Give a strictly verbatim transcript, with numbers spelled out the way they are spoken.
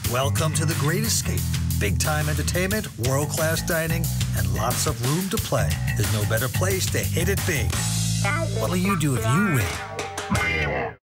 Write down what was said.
Welcome to the Great Escape. Big-time entertainment, world-class dining, and lots of room to play. There's no better place to hit it big. What'll you do if you win?